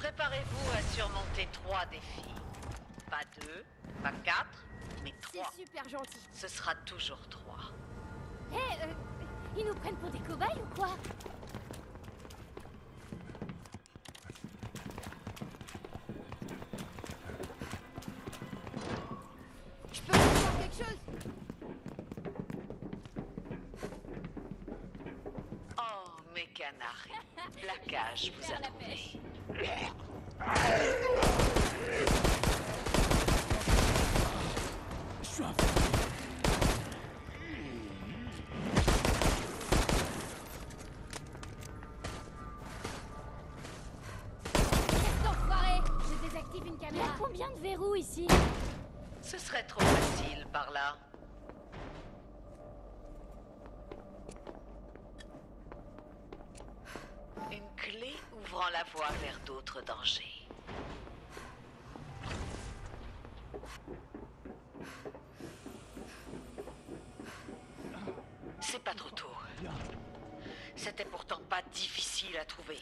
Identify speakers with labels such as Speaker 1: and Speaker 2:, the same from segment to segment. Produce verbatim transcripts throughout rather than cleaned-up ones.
Speaker 1: Préparez-vous à surmonter trois défis. Pas deux, pas quatre, mais trois.
Speaker 2: C'est super gentil.
Speaker 1: Ce sera toujours trois.
Speaker 2: Hé, hey, euh, ils nous prennent pour des cobayes ou quoi? Je peux vous faire quelque chose?
Speaker 1: Oh, mes canaris. La cage vous a trouvé.
Speaker 3: Je suis un...
Speaker 2: Je désactive une caméra. Il y a combien de verrous ici?
Speaker 1: Ce serait trop facile par là. Une clé ouvrant la voie vers d'autres dangers. C'est pas trop tôt. C'était pourtant pas difficile à trouver.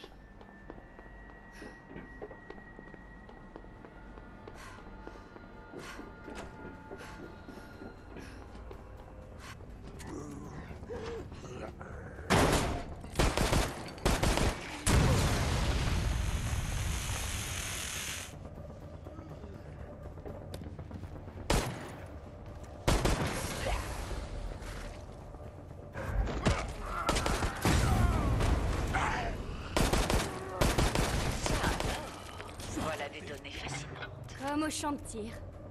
Speaker 1: Voilà des données fascinantes.
Speaker 2: Comme au champ de tir.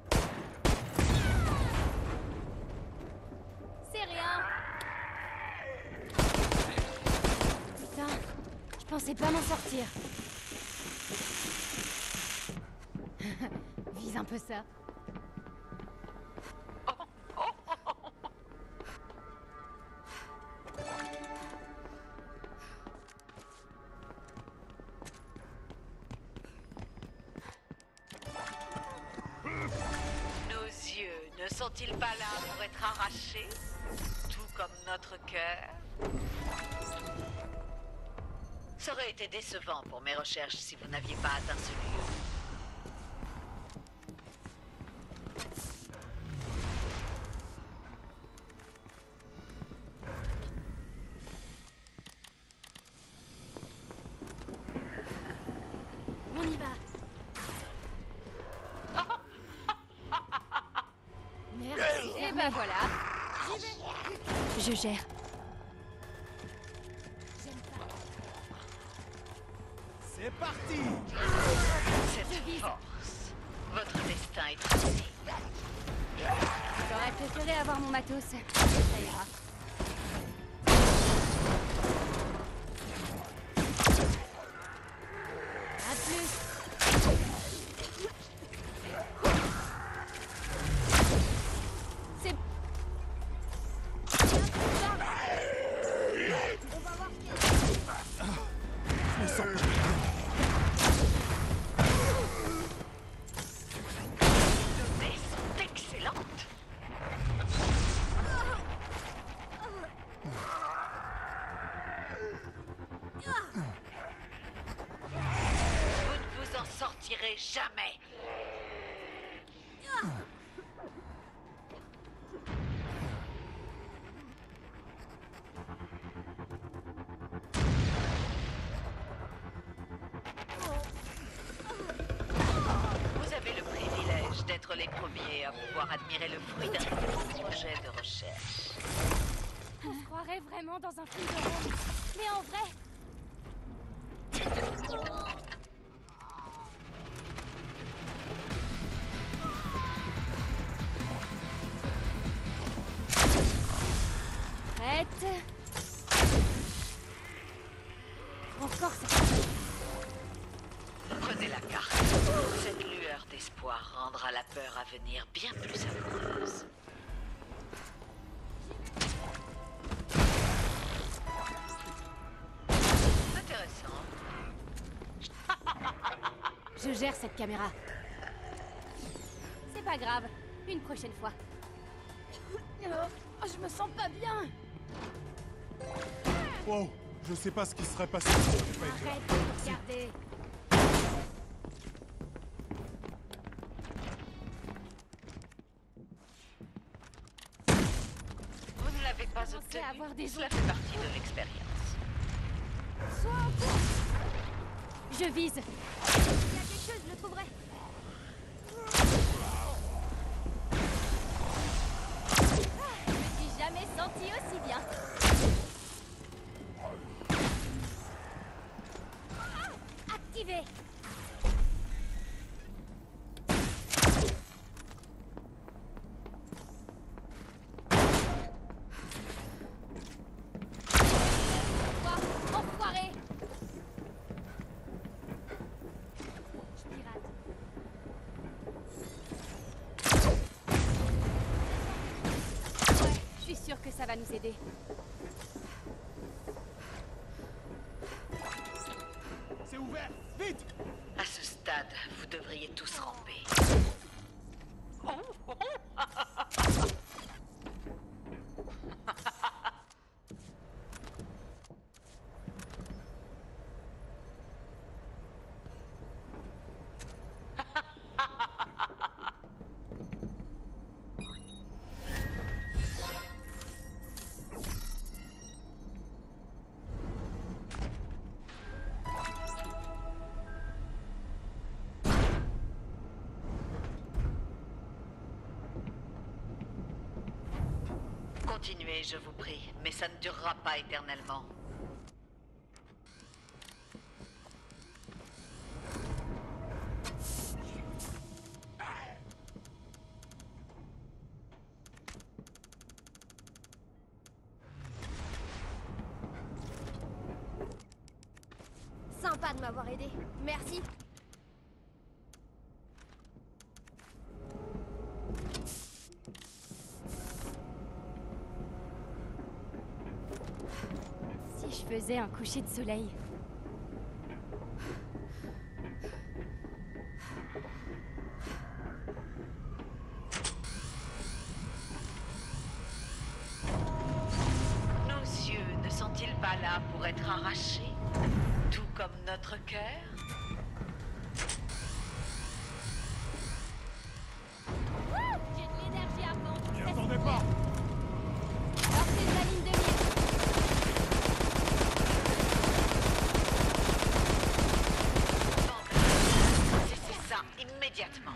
Speaker 2: C'est rien. Putain, je pensais pas m'en sortir. Vise un peu ça.
Speaker 1: Ne sont-ils pas là pour être arrachés? Tout comme notre cœur? Ça aurait été décevant pour mes recherches si vous n'aviez pas atteint ce lieu.
Speaker 2: On y va. Merci. Et ben voilà. Je gère.
Speaker 3: C'est parti.
Speaker 1: Cette force, votre destin est tracé.
Speaker 2: J'aurais préféré avoir mon matos. Ça ira. À plus.
Speaker 1: Sortirez jamais. Vous avez le privilège d'être les premiers à pouvoir admirer le fruit d'un nouveau projet de recherche.
Speaker 2: On se croirait vraiment dans un film d'horreur. Mais en vrai... Prête. Encore ça.
Speaker 1: Prenez la carte. Cette lueur d'espoir rendra la peur à venir bien plus savoureuse. Intéressant.
Speaker 2: Je gère cette caméra. C'est pas grave. Une prochaine fois. Oh, je me sens pas bien.
Speaker 3: Wow, je sais pas ce qui serait passé si j'avais pas été là.
Speaker 2: Arrête de regarder.
Speaker 1: n'avez pas
Speaker 2: Commencez
Speaker 1: obtenu.
Speaker 2: à avoir des
Speaker 1: Cela
Speaker 2: ondes.
Speaker 1: fait partie de l'expérience.
Speaker 2: Sois en course. Je vise. Il y a quelque chose, je le trouverai. Ah, je me suis jamais senti aussi bien. Ah, activé. Enfoiré. Je pirate. Ouais, je suis sûre que ça va nous aider.
Speaker 3: C'est ouvert. Vite.
Speaker 1: À ce stade, vous devriez tous ramper. Continuez, je vous prie, mais ça ne durera pas éternellement.
Speaker 2: Sympa de m'avoir aidé. Merci. Si je faisais un coucher de soleil.
Speaker 1: Nos yeux ne sont-ils pas là pour être arrachés, tout comme notre cœur?
Speaker 2: Wouh, j'ai de l'énergie à fond.
Speaker 3: N'y attendez pas.
Speaker 2: Sortez de la ligne de mire.
Speaker 1: Cessez ça immédiatement.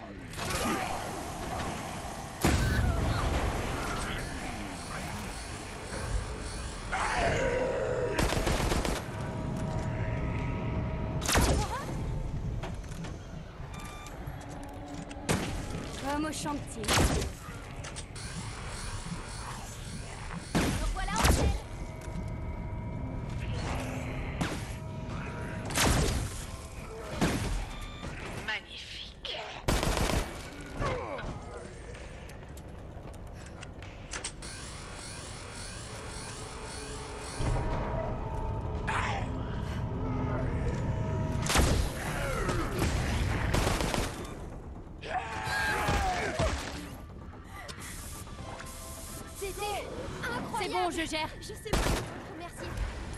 Speaker 2: Comme au chantier. Donc voilà, on fait.
Speaker 1: Magnifique.
Speaker 2: C'était incroyable. C'est bon, je gère. Je sais pas. Merci.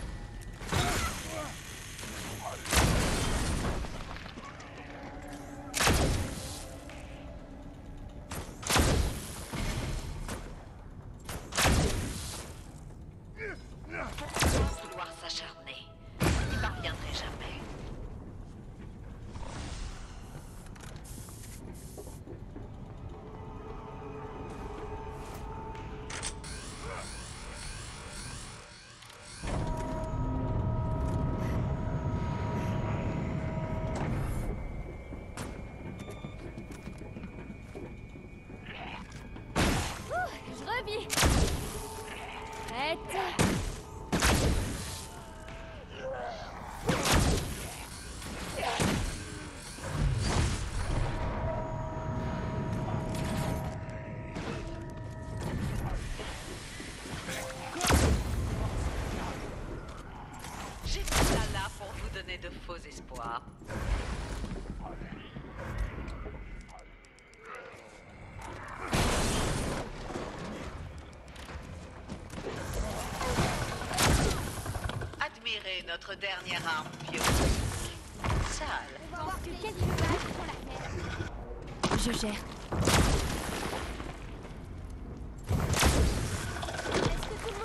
Speaker 1: Sans vouloir s'acharner, vous n'y parviendrez jamais.
Speaker 2: Ouh, je revis. Prête.
Speaker 1: J'étais là, là pour vous donner de faux espoirs. Admirez notre dernière arme biologique. Sale.
Speaker 2: On va voir que quelques balles pour la faire. Je gère. Est-ce que tout le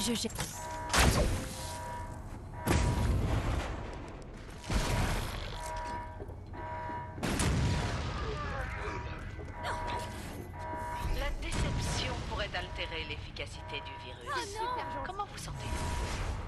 Speaker 2: Je jette.
Speaker 1: La déception pourrait altérer l'efficacité du virus.
Speaker 2: Ah non! Super gentil.
Speaker 1: Comment vous sentez-vous?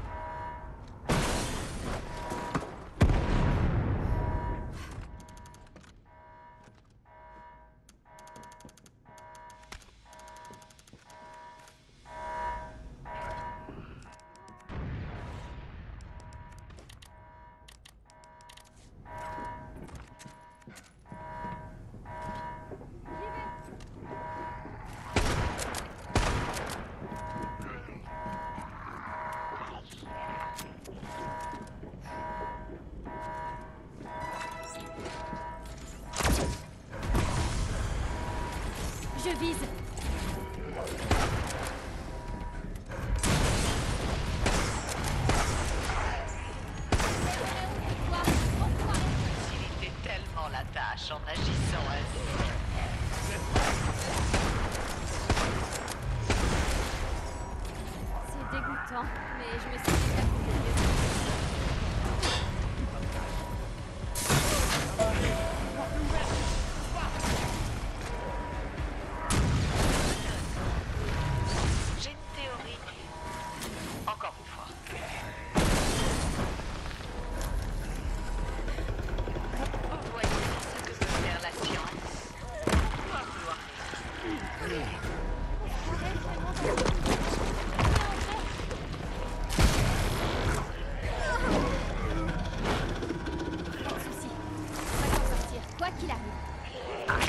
Speaker 2: Je vise.
Speaker 1: Facilitez tellement la tâche en agissant ainsi.
Speaker 2: C'est dégoûtant, mais je me suis dit que
Speaker 1: J'ai une théorie. Encore une fois. Vous voyez ce que peut faire la science. Pourquoi vouloir
Speaker 2: pas de soucis. On va s'en sortir, quoi qu'il arrive.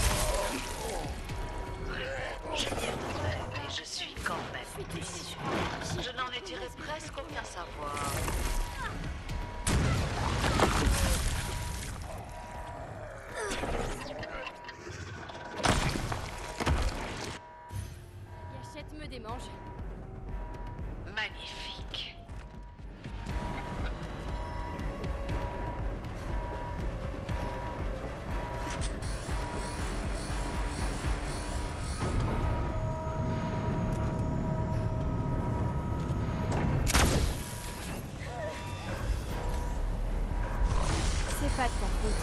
Speaker 1: Je m'y attendais, mais je suis quand même déçue. Je n'en ai tiré presque aucun savoir.
Speaker 2: Gâchette me démange.
Speaker 1: Magnifique.
Speaker 2: C'est pas de ta faute.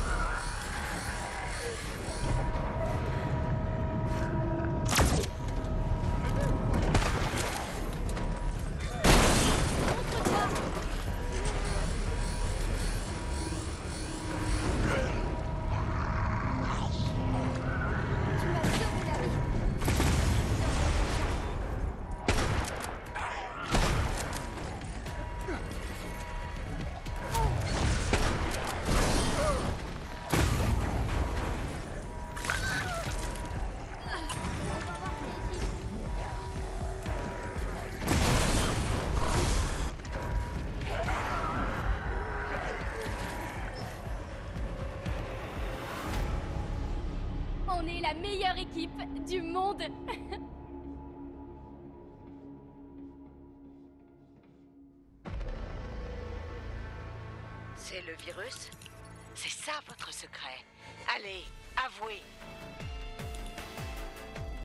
Speaker 2: Tu m'as sauvé la vie. On est la meilleure équipe du monde.
Speaker 1: C'est le virus? C'est ça votre secret? Allez, avouez!